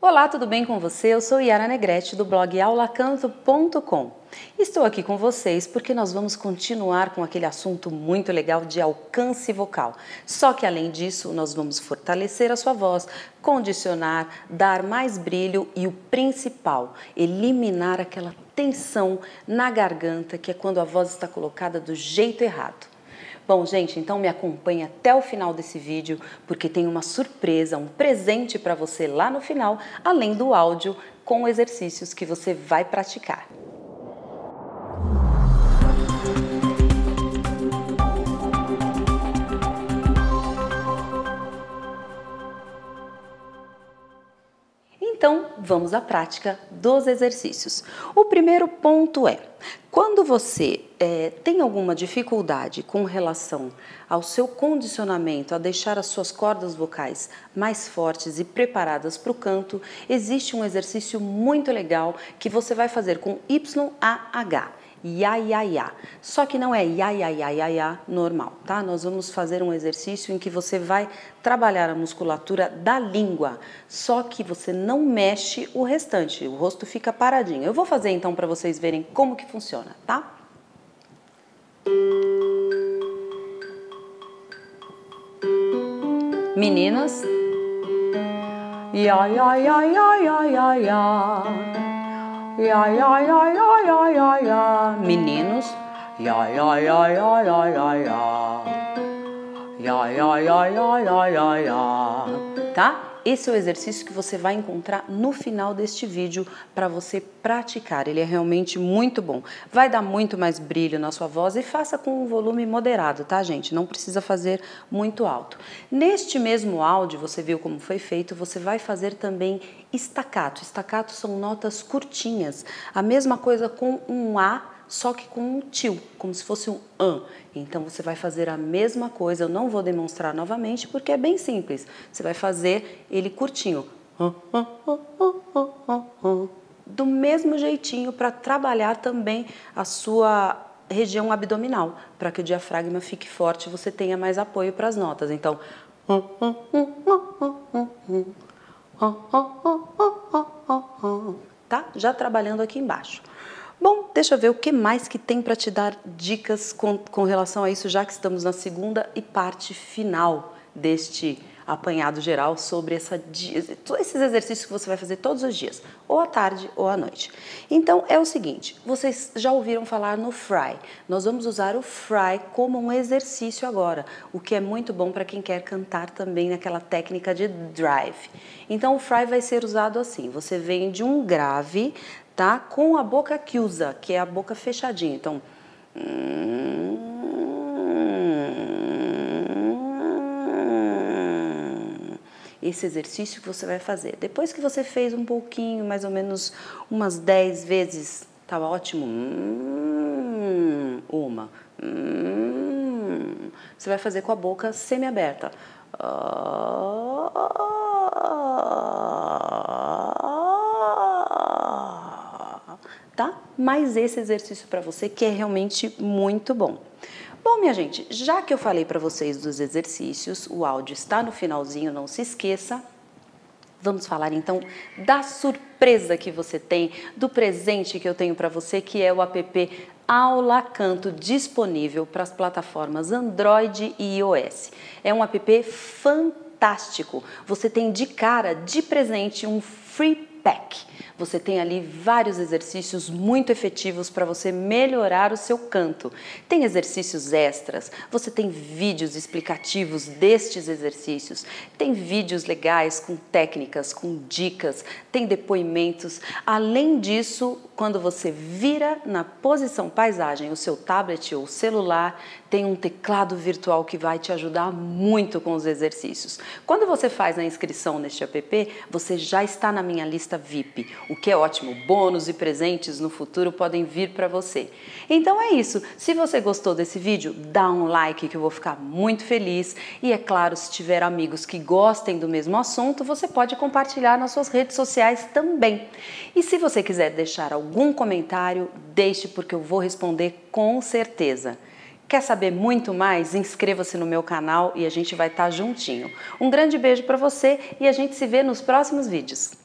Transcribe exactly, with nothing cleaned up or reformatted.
Olá, tudo bem com você? Eu sou Yara Negrete do blog aula canto ponto com. Estou aqui com vocês porque nós vamos continuar com aquele assunto muito legal de alcance vocal. Só que além disso, nós vamos fortalecer a sua voz, condicionar, dar mais brilho e o principal, eliminar aquela tensão na garganta que é quando a voz está colocada do jeito errado. Bom, gente, então me acompanhe até o final desse vídeo, porque tem uma surpresa, um presente para você lá no final, além do áudio com exercícios que você vai praticar. Então, vamos à prática dos exercícios. O primeiro ponto é, quando você é, tem alguma dificuldade com relação ao seu condicionamento, a deixar as suas cordas vocais mais fortes e preparadas para o canto, existe um exercício muito legal que você vai fazer com Y A H. Ya, ya, ya. Só que não é ya, ya, ya, ya, ya normal, tá? Nós vamos fazer um exercício em que você vai trabalhar a musculatura da língua, só que você não mexe o restante, o rosto fica paradinho. Eu vou fazer então para vocês verem como que funciona, tá? Meninas. Ya, ya, ya, ya, ya, ya, ya. Ya, ya, ya, ya, ya, ya, ya. Meninos. Ya, ya, ya, ya, ya, ya, ya. Ya, ya, ya, ya, ya, ya, ya. Tá? Esse é o exercício que você vai encontrar no final deste vídeo para você praticar. Ele é realmente muito bom. Vai dar muito mais brilho na sua voz e faça com um volume moderado, tá, gente? Não precisa fazer muito alto. Neste mesmo áudio, você viu como foi feito, você vai fazer também staccato. Staccato são notas curtinhas. A mesma coisa com um A, só que com um tio, como se fosse um an. Então você vai fazer a mesma coisa, eu não vou demonstrar novamente porque é bem simples. Você vai fazer ele curtinho. Do mesmo jeitinho para trabalhar também a sua região abdominal, para que o diafragma fique forte e você tenha mais apoio para as notas. Então, tá? Já trabalhando aqui embaixo. Bom, deixa eu ver o que mais que tem para te dar dicas com, com relação a isso, já que estamos na segunda e parte final deste apanhado geral sobre essa, esses exercícios que você vai fazer todos os dias, ou à tarde ou à noite. Então, é o seguinte, vocês já ouviram falar no fry. Nós vamos usar o fry como um exercício agora, o que é muito bom para quem quer cantar também naquela técnica de drive. Então, o fry vai ser usado assim, você vem de um grave, tá? Com a boca chiusa, que é a boca fechadinha. Então, esse exercício que você vai fazer. Depois que você fez um pouquinho, mais ou menos umas dez vezes, tá ótimo. Uma. Você vai fazer com a boca semi-aberta. Tá? Mais esse exercício para você que é realmente muito bom. Bom, minha gente, já que eu falei para vocês dos exercícios, o áudio está no finalzinho, não se esqueça. Vamos falar então da surpresa que você tem, do presente que eu tenho para você, que é o app Aula Canto, disponível para as plataformas Android e iOS. É um app fantástico. Você tem de cara, de presente, um free pack. Você tem ali vários exercícios muito efetivos para você melhorar o seu canto. Tem exercícios extras, você tem vídeos explicativos destes exercícios, tem vídeos legais com técnicas, com dicas, tem depoimentos. Além disso, quando você vira na posição paisagem o seu tablet ou celular, tem um teclado virtual que vai te ajudar muito com os exercícios. Quando você faz a inscrição neste app, você já está na minha lista V I P, o que é ótimo. Bônus e presentes no futuro podem vir para você. Então é isso. Se você gostou desse vídeo, dá um like que eu vou ficar muito feliz. E é claro, se tiver amigos que gostem do mesmo assunto, você pode compartilhar nas suas redes sociais também. E se você quiser deixar algum comentário, deixe porque eu vou responder com certeza. Quer saber muito mais? Inscreva-se no meu canal e a gente vai estar juntinho. Um grande beijo para você e a gente se vê nos próximos vídeos.